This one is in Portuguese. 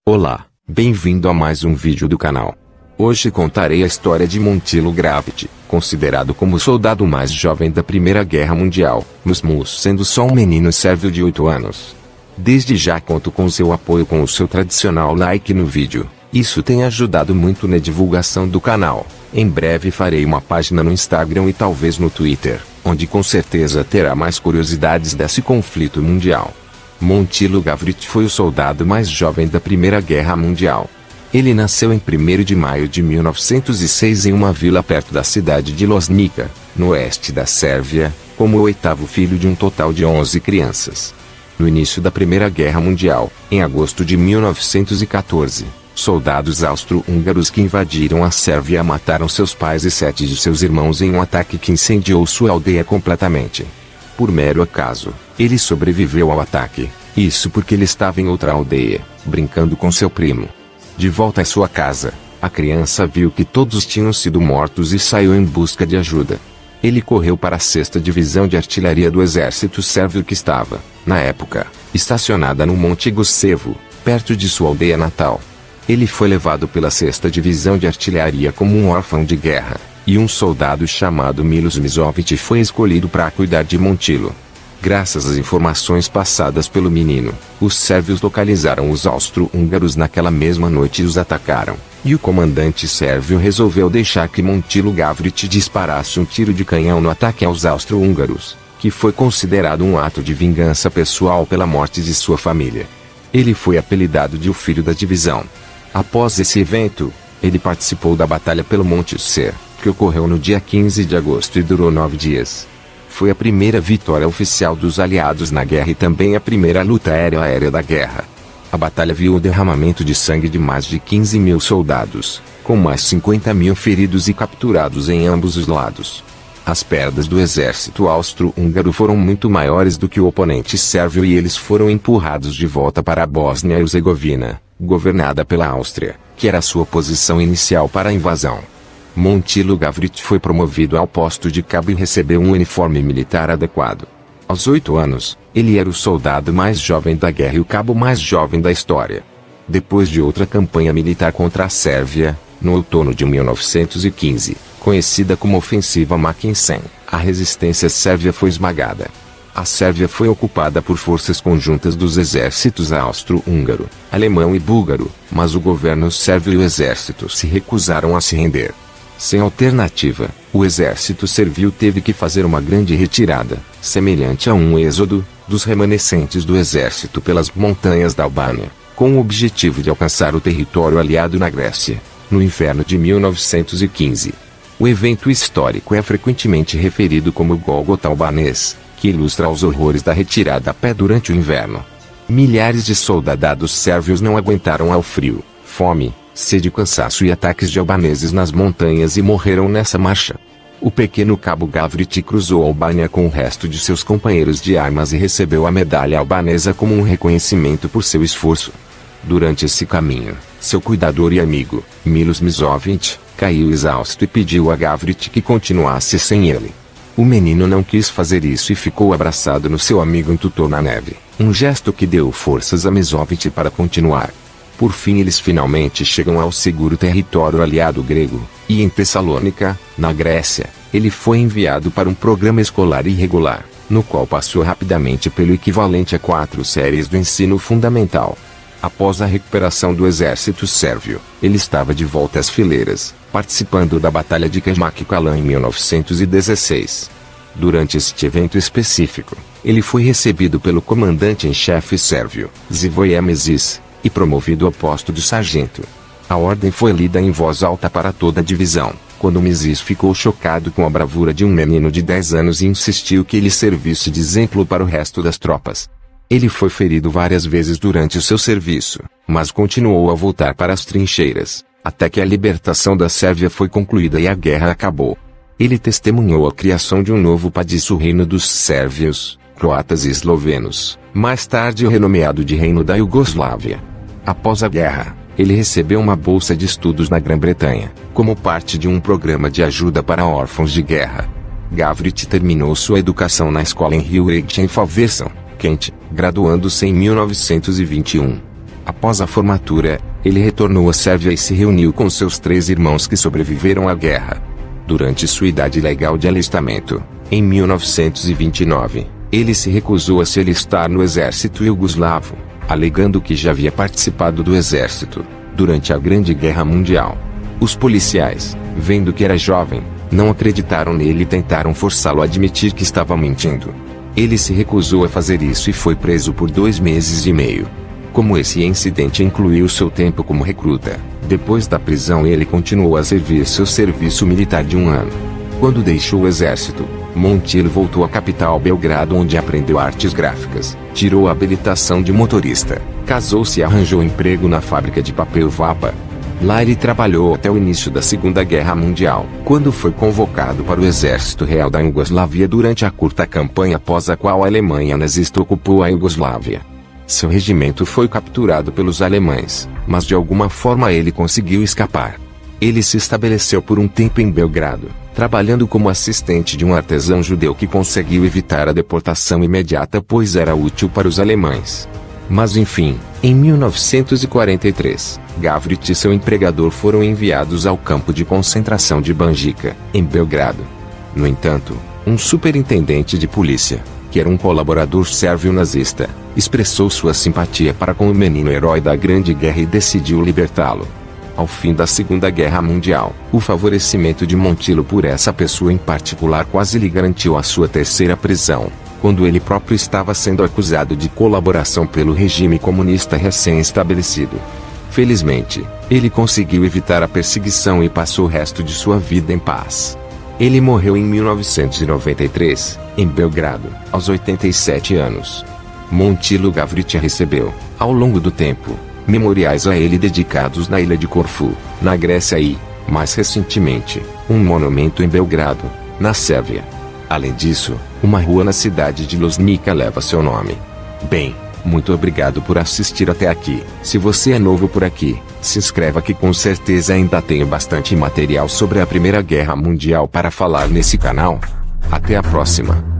Olá, bem-vindo a mais um vídeo do canal. Hoje contarei a história de Montilo Gravity, considerado como o soldado mais jovem da Primeira Guerra Mundial, mesmo sendo só um menino sérvio de 8 anos. Desde já conto com seu apoio com o seu tradicional like no vídeo, isso tem ajudado muito na divulgação do canal. Em breve farei uma página no Instagram e talvez no Twitter, onde com certeza terá mais curiosidades desse conflito mundial. Montilo Gavrić foi o soldado mais jovem da Primeira Guerra Mundial. Ele nasceu em 1º de maio de 1906 em uma vila perto da cidade de Loznica, no oeste da Sérvia, como o 8º filho de um total de 11 crianças. No início da Primeira Guerra Mundial, em agosto de 1914, soldados austro-húngaros que invadiram a Sérvia mataram seus pais e 7 de seus irmãos em um ataque que incendiou sua aldeia completamente. Por mero acaso, ele sobreviveu ao ataque, isso porque ele estava em outra aldeia, brincando com seu primo. De volta à sua casa, a criança viu que todos tinham sido mortos e saiu em busca de ajuda. Ele correu para a 6ª Divisão de Artilharia do Exército Sérvio que estava, na época, estacionada no Monte Gusevo, perto de sua aldeia natal. Ele foi levado pela 6ª Divisão de Artilharia como um órfão de guerra, e um soldado chamado Milos Mizovic foi escolhido para cuidar de Montilo. Graças às informações passadas pelo menino, os sérvios localizaram os austro-húngaros naquela mesma noite e os atacaram, e o comandante sérvio resolveu deixar que Montilo Gavrić disparasse um tiro de canhão no ataque aos austro-húngaros, que foi considerado um ato de vingança pessoal pela morte de sua família. Ele foi apelidado de o Filho da Divisão. Após esse evento, ele participou da Batalha pelo Monte Ser, que ocorreu no dia 15 de agosto e durou 9 dias. Foi a primeira vitória oficial dos aliados na guerra e também a primeira luta aérea da guerra. A batalha viu o derramamento de sangue de mais de 15 mil soldados, com mais 50 mil feridos e capturados em ambos os lados. As perdas do exército austro-húngaro foram muito maiores do que o oponente sérvio e eles foram empurrados de volta para a Bósnia e Herzegovina, governada pela Áustria, que era a sua posição inicial para a invasão. Montilo Gavrić foi promovido ao posto de cabo e recebeu um uniforme militar adequado. Aos 8 anos, ele era o soldado mais jovem da guerra e o cabo mais jovem da história. Depois de outra campanha militar contra a Sérvia, no outono de 1915, conhecida como Ofensiva Mackensen, a resistência sérvia foi esmagada. A Sérvia foi ocupada por forças conjuntas dos exércitos austro-húngaro, alemão e búlgaro, mas o governo sérvio e o exército se recusaram a se render. Sem alternativa, o exército sérvio teve que fazer uma grande retirada, semelhante a um êxodo, dos remanescentes do exército pelas montanhas da Albânia, com o objetivo de alcançar o território aliado na Grécia, no inverno de 1915. O evento histórico é frequentemente referido como o Gólgota albanês, que ilustra os horrores da retirada a pé durante o inverno. Milhares de soldados sérvios não aguentaram ao frio, fome, sede, cansaço e ataques de albaneses nas montanhas e morreram nessa marcha. O pequeno cabo Gavrić cruzou a Albânia com o resto de seus companheiros de armas e recebeu a medalha albanesa como um reconhecimento por seu esforço. Durante esse caminho, seu cuidador e amigo, Milos Mizovic, caiu exausto e pediu a Gavrić que continuasse sem ele. O menino não quis fazer isso e ficou abraçado no seu amigo e tutor na neve, um gesto que deu forças a Mizovic para continuar. Por fim eles finalmente chegam ao seguro território aliado grego, e em Tessalônica, na Grécia, ele foi enviado para um programa escolar irregular, no qual passou rapidamente pelo equivalente a 4 séries do ensino fundamental. Após a recuperação do exército sérvio, ele estava de volta às fileiras, participando da Batalha de Kecmac Kalan em 1916. Durante este evento específico, ele foi recebido pelo comandante em chefe sérvio, Živoje Mesić, e promovido ao posto de sargento. A ordem foi lida em voz alta para toda a divisão, quando Mesić ficou chocado com a bravura de um menino de 10 anos e insistiu que ele servisse de exemplo para o resto das tropas. Ele foi ferido várias vezes durante o seu serviço, mas continuou a voltar para as trincheiras, até que a libertação da Sérvia foi concluída e a guerra acabou. Ele testemunhou a criação de um novo país, o Reino dos Sérvios, Croatas e Eslovenos, mais tarde renomeado de Reino da Iugoslávia. Após a guerra, ele recebeu uma bolsa de estudos na Grã-Bretanha, como parte de um programa de ajuda para órfãos de guerra. Gavrić terminou sua educação na escola em Rio Regis em Faversham, Kent, graduando-se em 1921. Após a formatura, ele retornou à Sérvia e se reuniu com seus 3 irmãos que sobreviveram à guerra. Durante sua idade legal de alistamento, em 1929, ele se recusou a se alistar no exército iugoslavo, alegando que já havia participado do exército durante a Grande Guerra Mundial. Os policiais, vendo que era jovem, não acreditaram nele e tentaram forçá-lo a admitir que estava mentindo. Ele se recusou a fazer isso e foi preso por 2 meses e meio. Como esse incidente incluiu seu tempo como recruta, depois da prisão ele continuou a servir seu serviço militar de 1 ano. Quando deixou o exército, Montilo voltou à capital Belgrado, onde aprendeu artes gráficas, tirou a habilitação de motorista, casou-se e arranjou emprego na fábrica de papel Vapa. Lá ele trabalhou até o início da Segunda Guerra Mundial, quando foi convocado para o Exército Real da Iugoslávia durante a curta campanha após a qual a Alemanha nazista ocupou a Iugoslávia. Seu regimento foi capturado pelos alemães, mas de alguma forma ele conseguiu escapar. Ele se estabeleceu por um tempo em Belgrado, trabalhando como assistente de um artesão judeu que conseguiu evitar a deportação imediata pois era útil para os alemães. Mas enfim, em 1943, Gavrić e seu empregador foram enviados ao campo de concentração de Banjica, em Belgrado. No entanto, um superintendente de polícia, que era um colaborador sérvio nazista, expressou sua simpatia para com o menino herói da Grande Guerra e decidiu libertá-lo. Ao fim da Segunda Guerra Mundial, o favorecimento de Montilo por essa pessoa em particular quase lhe garantiu a sua 3ª prisão, quando ele próprio estava sendo acusado de colaboração pelo regime comunista recém-estabelecido. Felizmente, ele conseguiu evitar a perseguição e passou o resto de sua vida em paz. Ele morreu em 1993, em Belgrado, aos 87 anos. Montilo Gavrić recebeu, ao longo do tempo, memoriais a ele dedicados na ilha de Corfu, na Grécia e, mais recentemente, um monumento em Belgrado, na Sérvia. Além disso, uma rua na cidade de Loznica leva seu nome. Bem, muito obrigado por assistir até aqui. Se você é novo por aqui, se inscreva que com certeza ainda tenho bastante material sobre a Primeira Guerra Mundial para falar nesse canal. Até a próxima.